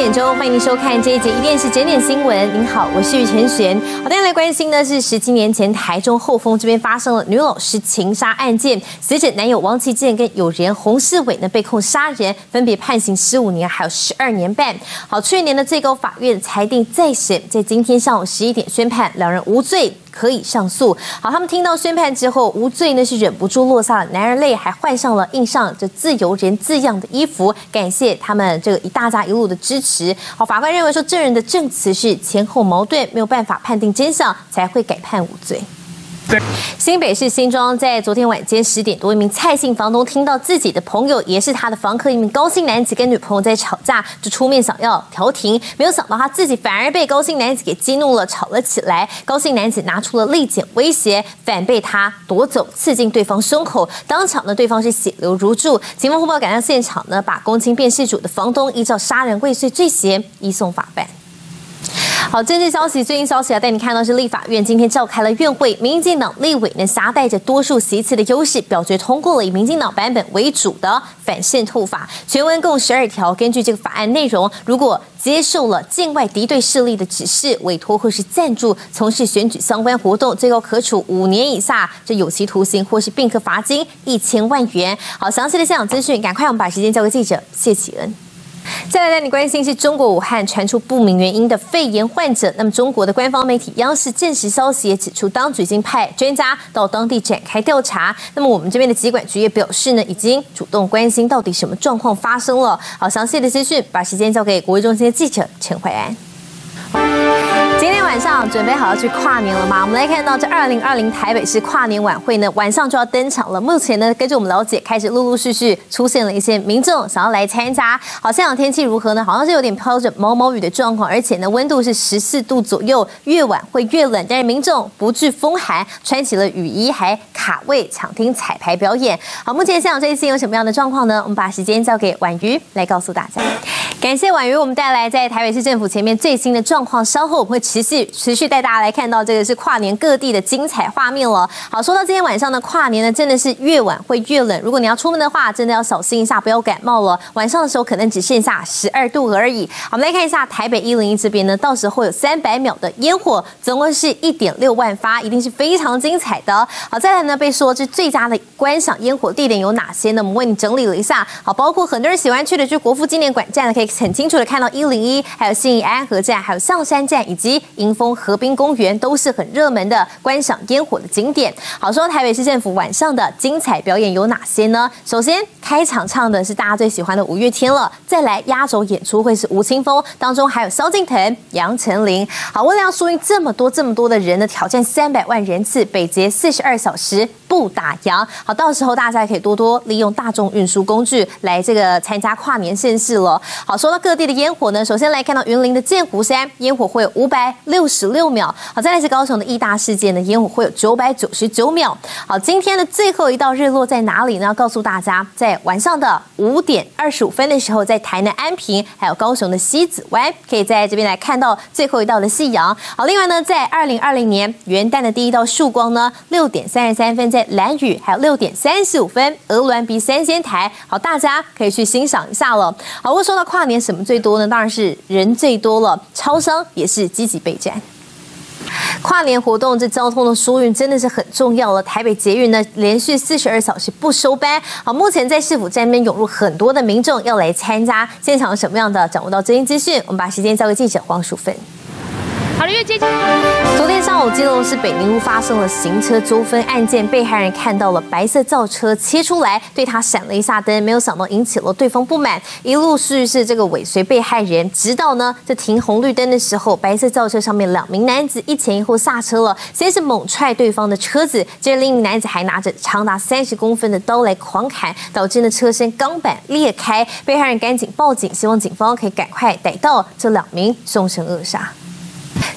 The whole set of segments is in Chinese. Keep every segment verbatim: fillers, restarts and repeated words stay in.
点钟，欢迎您收看这一节一电视整点新闻。您好，我是于晨璇。好，大家来关心的是十七年前台中后丰这边发生了女老师情杀案件，死者男友王其健跟友人洪世伟呢被控杀人，分别判刑十五年还有十二年半。好，去年的最高法院裁定再审，在今天上午十一点宣判，两人无罪。可以上诉。好，他们听到宣判之后，无罪呢是忍不住落下了男儿泪，还换上了印上这自由人字样的衣服，感谢他们这个一大家一路的支持。好，法官认为说证人的证词是前后矛盾，没有办法判定真相，才会改判无罪。新北市新庄在昨天晚间十点多，一名蔡姓房东听到自己的朋友，也是他的房客，一名高姓男子跟女朋友在吵架，就出面想要调停，没有想到他自己反而被高姓男子给激怒了，吵了起来。高姓男子拿出了利剪威胁，反被他夺走，刺进对方胸口，当场呢对方是血流如注。警方获报赶到现场呢，把公亲辨识主的房东依照杀人未遂罪嫌移送法办。好，政治消息，最新消息啊，带你看到是立法院今天召开了院会，民进党立委呢挟带着多数席次的优势，表决通过了以民进党版本为主的反渗透法，全文共十二条。根据这个法案内容，如果接受了境外敌对势力的指示、委托或是赞助，从事选举相关活动，最高可处五年以下这有期徒刑，或是并科罚金一千万元。好，详细的现场资讯，赶快我们把时间交给记者谢启恩。再来带你关心是中国武汉传出不明原因的肺炎患者。那么中国的官方媒体央视证实消息，也指出当局已经派专家到当地展开调查。那么我们这边的疾管局也表示呢，已经主动关心到底什么状况发生了。好，详细的资讯，把时间交给国卫中心的记者陈怀安。今天晚上准备好要去跨年了吗？我们来看到这二零二零台北市跨年晚会呢，晚上就要登场了。目前呢，根据我们了解，开始陆陆续续出现了一些民众想要来参加。好，现场天气如何呢？好像是有点飘着毛毛雨的状况，而且呢，温度是十四度左右，越晚会越冷。但是民众不惧风寒，穿起了雨衣，还卡位抢听彩排表演。好，目前现场这一次有什么样的状况呢？我们把时间交给婉瑜来告诉大家。感谢婉瑜，我们带来在台北市政府前面最新的状况。稍后我们会持续持续带大家来看到这个是跨年各地的精彩画面了。好，说到今天晚上的跨年呢，真的是越晚会越冷。如果你要出门的话，真的要小心一下，不要感冒了。晚上的时候可能只剩下十二度而已。好，我们来看一下台北一零一这边呢，到时候有三百秒的烟火，总共是一点六万发，一定是非常精彩的。好，再来呢，被说是最佳的观赏烟火地点有哪些呢？我们为你整理了一下。好，包括很多人喜欢去的，就是国父纪念馆站呢，可以很清楚的看到一零一，还有信义安和站，还有象山站以及迎风河滨公园，都是很热门的观赏烟火的景点。好，说台北市政府晚上的精彩表演有哪些呢？首先开场唱的是大家最喜欢的五月天了，再来压轴演出会是吴青峰，当中还有萧敬腾、杨丞琳。好，为了要输赢这么多这么多的人呢，挑战三百万人次，北捷四十二小时不打烊。好，到时候大家可以多多利用大众运输工具来这个参加跨年盛事了。好，说到各地的烟火呢，首先来看到云林的剑湖山烟火会有五百六十六秒。好，再来是高雄的义大世界呢，烟火会有九百九十九秒。好，今天的最后一道日落在哪里呢？要告诉大家，在晚上的五点二十五分的时候，在台南安平还有高雄的西子湾，可以在这边来看到最后一道的夕阳。好，另外呢，在二零二零年元旦的第一道曙光呢，六点三十三分在兰屿，还有六点三十五分鹅銮鼻三仙台。好，大家可以去欣赏一下了。好，我说到跨年什么最多呢？当然是人最多了，超商也是积极备战。跨年活动这交通的疏运真的是很重要了。台北捷运呢连续四十二小时不收班。好，目前在市府站边涌入很多的民众要来参加，现场有什么样的掌握到最新资讯？我们把时间交给记者黄淑芬。 好了，越接近。 昨天上午，基隆市北宁路发生了行车纠纷案件，被害人看到了白色轿车切出来，对他闪了一下灯，没有想到引起了对方不满，一路是是这个尾随被害人，直到呢这停红绿灯的时候，白色轿车上面两名男子一前一后下车了，先是猛踹对方的车子，接着另一名男子还拿着长达三十公分的刀来狂砍，导致呢车身钢板裂开，被害人赶紧报警，希望警方可以赶快逮到这两名凶神恶煞。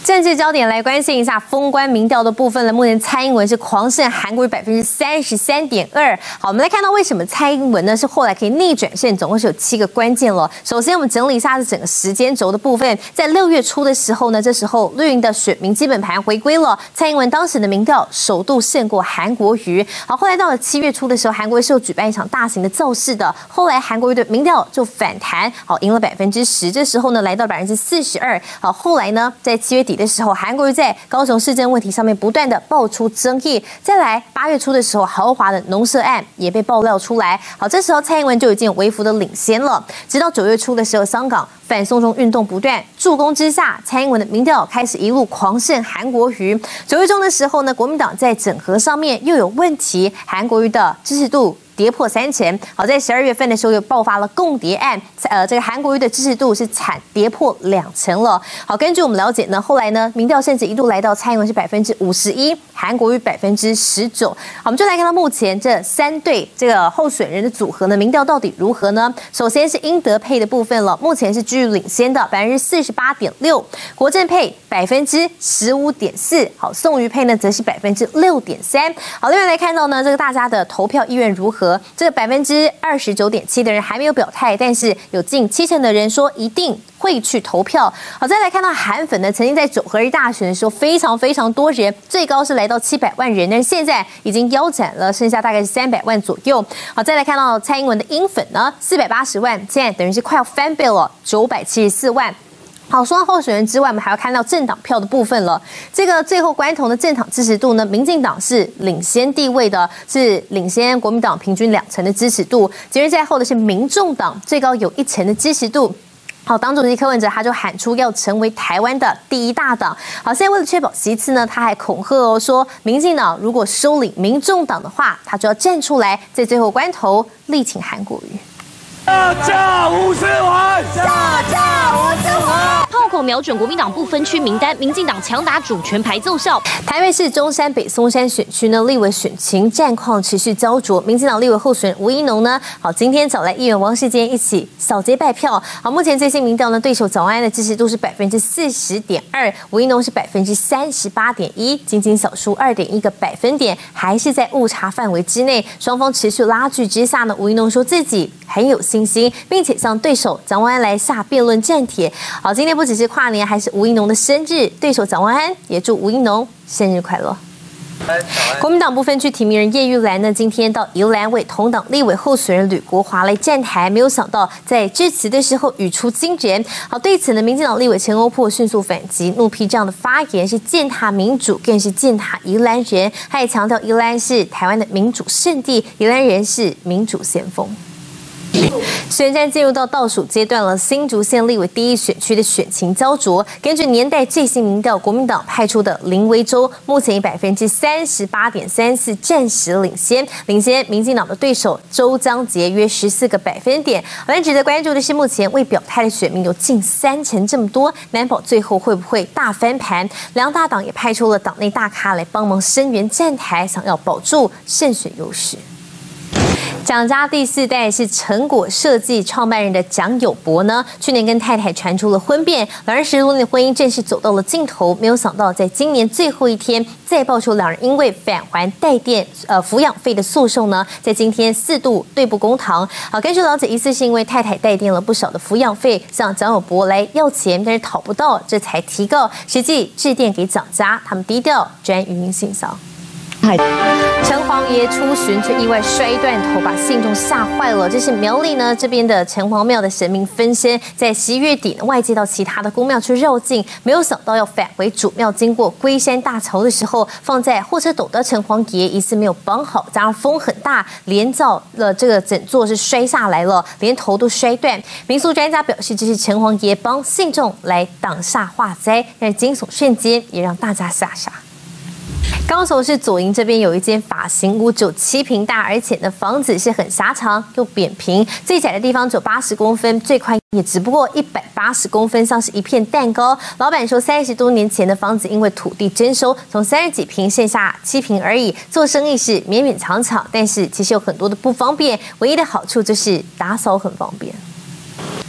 政治焦点来关心一下封关民调的部分了。目前蔡英文是狂胜韩国瑜百分之三十三点二。好，我们来看到为什么蔡英文呢是后来可以逆转胜，总共是有七个关键了。首先，我们整理一下这整个时间轴的部分，在六月初的时候呢，这时候绿营的选民基本盘回归了，蔡英文当时的民调首度胜过韩国瑜。好，后来到了七月初的时候，韩国瑜是有举办一场大型的造势的，后来韩国瑜的民调就反弹，好，赢了百分之十。这时候呢，来到百分之四十二。好，后来呢，在七月底的时候，韩国瑜在高雄市政问题上面不断的爆出争议。再来八月初的时候，豪华的农舍案也被爆料出来。好，这时候蔡英文就已经有微幅的领先了。直到九月初的时候，香港反送中运动不断，助攻之下，蔡英文的民调开始一路狂胜韩国瑜。九月中的时候呢，国民党在整合上面又有问题，韩国瑜的支持度跌破三成。好，在十二月份的时候又爆发了共谍案，呃，这个韩国瑜的支持度是惨跌破两成了。好，根据我们了解呢，后来呢，民调甚至一度来到蔡英文是百分之五十一，韩国瑜百分之十九。好，我们就来看到目前这三对这个候选人的组合呢，民调到底如何呢？首先是英德配的部分了，目前是居于领先的百分之四十八点六，国政配百分之十五点四，好，宋瑜配呢则是百分之六点三。好，另外来看到呢，这个大家的投票意愿如何？这个百分之二十九点七的人还没有表态，但是有近七成的人说一定会去投票。好，再来看到韩粉呢，曾经在九合一大选的时候非常非常多人，最高是来到七百万人，但是现在已经腰斩了，剩下大概是三百万左右。好，再来看到蔡英文的英粉呢，四百八十万，现在等于是快要翻倍了，九百七十四万。好，说到候选人之外，我们还要看到政党票的部分了。这个最后关头的政党支持度呢，民进党是领先地位的，是领先国民党平均两成的支持度。紧接在后的是民众党，最高有一成的支持度。好，党主席柯文哲他就喊出要成为台湾的第一大党。好，现在为了确保席次呢，他还恐吓哦，说民进党如果收领民众党的话，他就要站出来，在最后关头力挺韩国瑜。 下架吴思怀，下架吴思怀。 炮口瞄准国民党不分区名单，民进党强打主权牌奏效。 台北市中山北松山选区呢，立委选情战况持续焦灼。民进党立委候选人吴怡农呢，好，今天找来议员王世坚一起扫街拜票。好，目前最新民调呢，对手早安安的支持度是百分之四十点二，吴怡农是百分之三十八点一，仅仅小输二点一个百分点，还是在误差范围之内。双方持续拉锯之下呢，吴怡农说自己很有信心，并且向对手蒋万安来下辩论战帖。好，今天不只是跨年，还是吴怡农的生日，对手蒋万安也祝吴怡农生日快乐。国民党不分区提名人叶玉兰呢，今天到宜兰为同党立委候选人吕国华来站台，没有想到在致辞的时候语出惊人。好，对此呢，民进党立委陈欧珀迅速反击，怒批这样的发言是践踏民主，更是践踏宜兰人。他也强调，宜兰是台湾的民主圣地，宜兰人是民主先锋。选战进入到倒数阶段了，新竹县立委第一选区的选情焦灼。根据年代最新民调，国民党派出的林维洲目前以百分之三十八点三四暂时领先，领先民进党的对手周江杰约十四个百分点。而值得关注的是，目前未表态的选民有近三成这么多，难保最后会不会大翻盘？两大党也派出了党内大咖来帮忙声援站台，想要保住胜选优势。蒋家第四代是成果设计创办人的蒋友柏呢，去年跟太太传出了婚变，两人十多年的婚姻正式走到了尽头。没有想到，在今年最后一天，再爆出两人因为返还代垫呃抚养费的诉讼呢，在今天四度对簿公堂。好，根据了解，疑似是因为太太代垫了不少的抚养费，向蒋友柏来要钱，但是讨不到，这才提告，实际致电给蒋家，他们低调转语音信箱。城隍爷出巡却意外摔断头，把信众吓坏了。这是苗栗呢这边的城隍庙的神明分身，在十一月底呢外界到其他的宫庙去绕境，没有想到要返回主庙，经过龟山大桥的时候，放在货车斗的城隍爷疑似没有绑好，加上风很大，连造了这个整座是摔下来了，连头都摔断。民俗专家表示，这是城隍爷帮信众来挡煞化灾，但惊悚瞬间也让大家吓傻。高雄市左营这边有一间发型屋，只有七坪大，而且呢房子是很狭长又扁平，最窄的地方只有八十公分，最宽也只不过一百八十公分，像是一片蛋糕。老板说，三十多年前的房子因为土地征收，从三十几坪剩下七坪而已，做生意是勉勉强强，但是其实有很多的不方便，唯一的好处就是打扫很方便。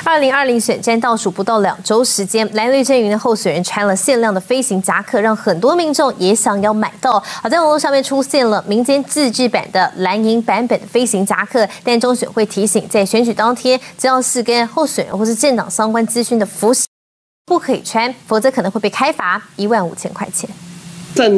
二零二零选战倒数不到两周时间，蓝绿阵营的候选人穿了限量的飞行夹克，让很多民众也想要买到。好，在网络上面出现了民间自制版的蓝银版本的飞行夹克，但中选会提醒，在选举当天，只要是跟候选人或是政党相关资讯的服饰不可以穿，否则可能会被开罚一万五千块钱。 正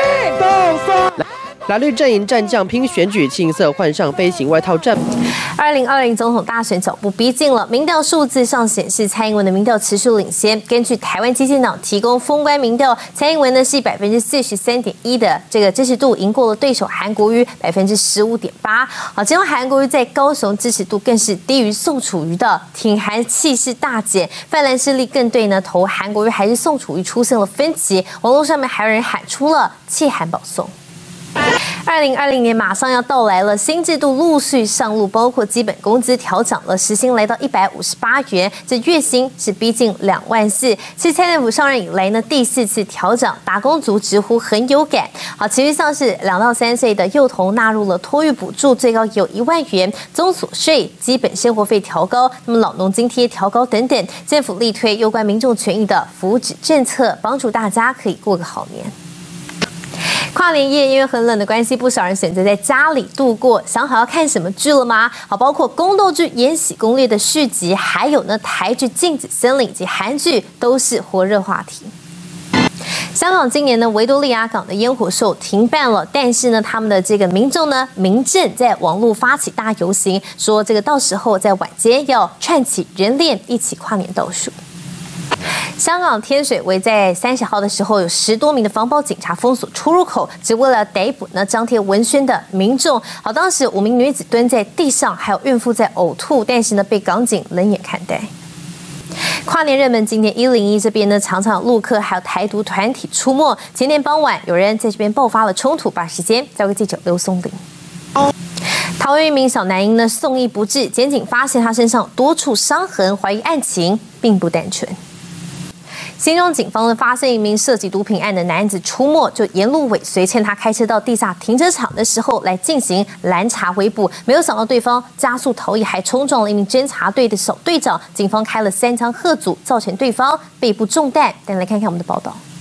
蓝绿阵营战将拼选举，青色换上飞行外套战。 二零二零总统大选脚步逼近了，民调数字上显示，蔡英文的民调持续领先。根据台湾基进党提供封关民调，蔡英文呢是百分之四十三点一的这个支持度，赢过了对手韩国瑜百分之十五点八。好，其中韩国瑜在高雄支持度更是低于宋楚瑜的，挺韩气势大减。泛蓝势力更对呢投韩国瑜还是宋楚瑜出现了分歧，网络上面还有人喊出了弃韩保宋。二零二零年马上要到来了，新制度陆续上路，包括基本工资调涨了，时薪来到一百五十八元，这月薪是逼近两万四。是蔡政府上任以来呢第四次调涨，打工族直呼很有感。好，其余像是两到三岁的幼童纳入了托育补助，最高有一万元，综所税、基本生活费调高，那么老农津贴调高等等，政府力推有关民众权益的福祉政策，帮助大家可以过个好年。跨年夜因为很冷的关系，不少人选择在家里度过。想好要看什么剧了吗？好，包括宫斗剧《延禧攻略》的续集，还有呢台剧《镜子森林》以及韩剧都是火热话题。香港今年呢维多利亚港的烟火秀停办了，但是呢他们的这个民众呢民政在网络发起大游行，说这个到时候在晚间要串起人链，一起跨年倒数。香港天水围在三十号的时候，有十多名的防暴警察封锁出入口，只为了逮捕呢张贴文宣的民众。好，当时五名女子蹲在地上，还有孕妇在呕吐，但是呢被港警冷眼看待。跨年热门景点一零一这边呢，常常有陆客还有台独团体出没。前天傍晚，有人在这边爆发了冲突，把时间交给记者刘松林。桃园一名小男婴呢送医不治，检警发现他身上有多处伤痕，怀疑案情并不单纯。新庄警方呢发现一名涉及毒品案的男子出没，就沿路尾随，趁他开车到地下停车场的时候来进行拦查围捕。没有想到对方加速逃逸，还冲撞了一名侦查队的小队长。警方开了三枪吓阻，造成对方背部中弹。但来看看我们的报道。